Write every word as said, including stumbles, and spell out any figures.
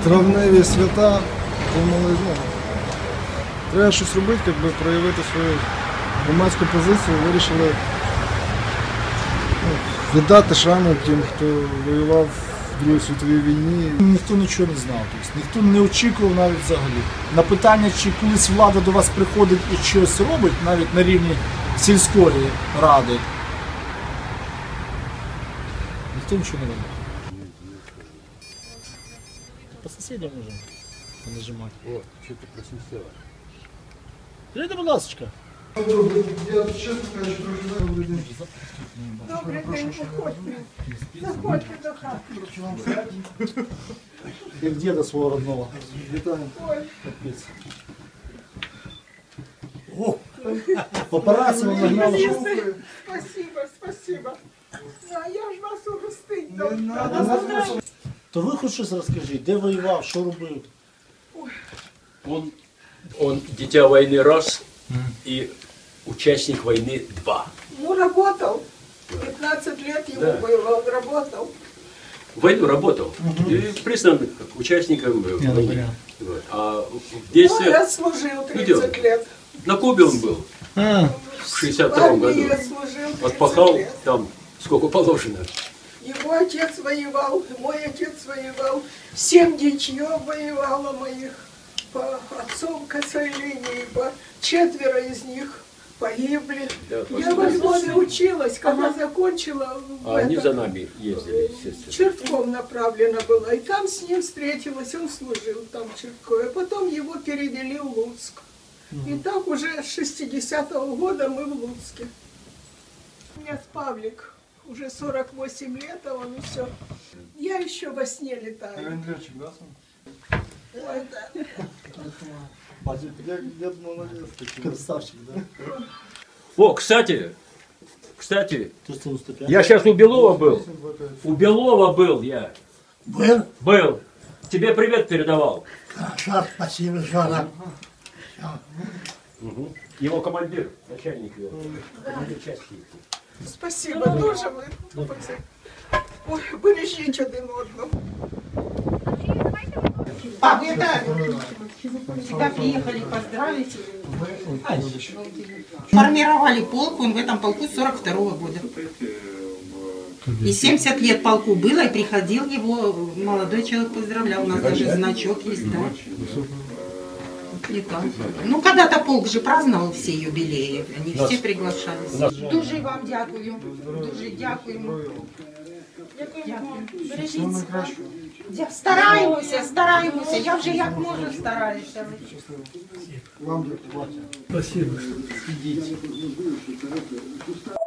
травневі свята, думали, ну, треба щось робити, якби проявити свою громадську позицію, вирішили ну, віддати шану тим, хто воював в Другій світовій війні. Ніхто нічого не знав, тобто, ніхто не очікував навіть взагалі. На питання, чи колись влада до вас приходить і щось робить, навіть на рівні сільської ради, ніхто нічого не робить. По сусідям можемо понажимати. О, що ти просмістила? Прийди, будь ласка. Я чесно кажучи, трохи добрий день. Добрий день, заходьте. Заходьте до хати. Як діда свого родного. Вітаю. Ой, О, папараці вам нагнали. що- спасибо, спасибо. Ну, а я ж вас угостить. Не надо. То ви хоч щось розкажіть, де воював, що робив? Он, он дитя войны раз и участник войны два. Ну, работал. пятнадцать лет ему Да. было, он работал. В войну работал. И признан как участником э, Не, ну, войны. понятно. Вот. А в Ну, действии я служил тридцать лет. на Кубе он был. А, В шестьдесят втором В армии году. я служил тридцать Отпахал лет. там сколько положено. Его отец воевал, мой отец воевал. Семь дичьев воевало моих. По отцовской линии, по четверо из них погибли. Да, Я во Львове училась, когда закончила в А они этом- за нами ездили, естественно. Чертком направлена была. И там с ним встретилась, он служил там в Черткове. Потом его перевели в Луцк. И так уже с шестидесятого года мы в Луцке. У меня Павлик, уже сорок восемь лет, а он все. Я еще во сне летаю. Летчик, да, сам? Ой, да. Я, я молодець такий. красавчик, да? О, кстати, кстати, триста девяносто пять. я сейчас у Белова был. У Белова был я. Был? Был. Тебе привет передавал. Хорошо, спасибо, Жора. Угу. Его командир, начальник его. Командир части. Спасибо дуже ви. Ой, бережіть один одного. Пап, это тебя приехали поздравить. Формировали полк, он в этом полку с сорок второго года. И семьдесят лет полку было, и приходил его молодой человек, поздравлял. У нас даже значок есть, да. И так. Ну, когда-то полк же праздновал все юбилеи, они все приглашались. Дуже вам дякую. Дуже дякуємо. Дякую. Бережіть себе. Дя- Стараємося, стараємося. Я вже як можу стараюся. Вам дякую. Спасибо. Ідіть.